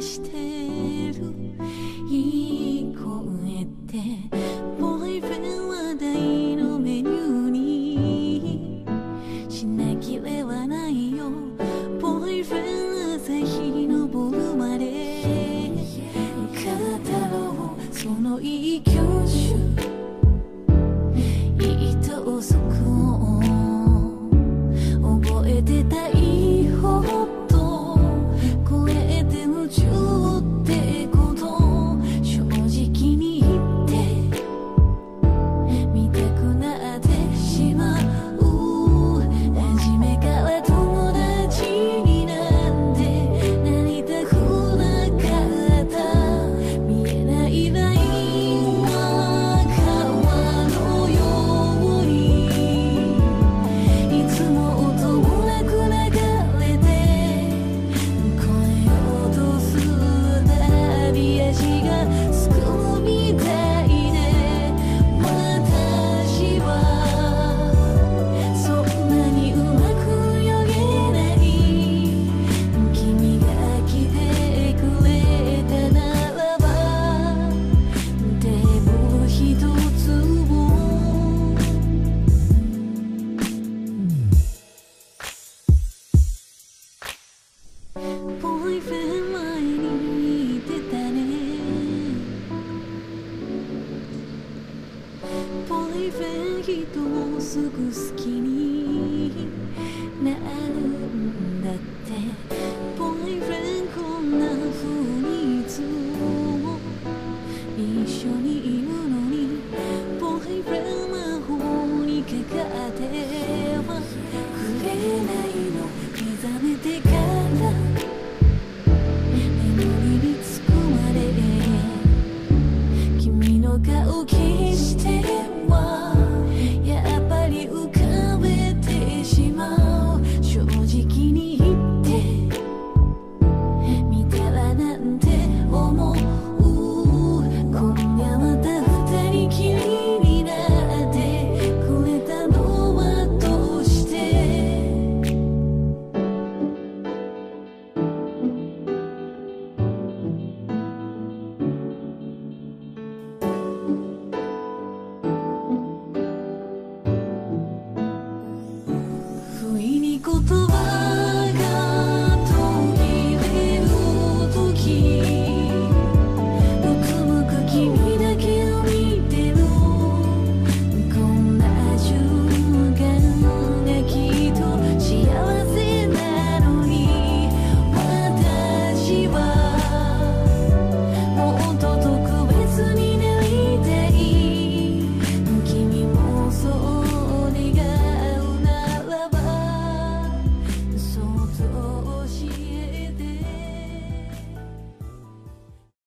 してるいい声ってボーイフレンは大のメニューにしなきれはないよボーイフレン朝日昇るまで語ろうその一挙手遅くを覚えてたいほど超えて夢中ってこと正直に言って見たくなってしまう初めから友達になんてなりたくなかった見えないラインは川のよういつも音もなく流れて越えようとするたび足がすくむみたいで私はそんなにうまく泳げない君が来てくれたならばテーブル一つをボーイフレン前に言ってたねボーイフレン人をすぐ好きになるんだってボーイフレンこんな風にいつも一緒にいるのにボーイフレン魔法にかかってはくれないの目覚めてから眠りにつくまで君の顔消してはやっぱり浮かべてしまう正直に言って見たらなんて思う今夜また二人きりになってくれたのはどうして不意に言葉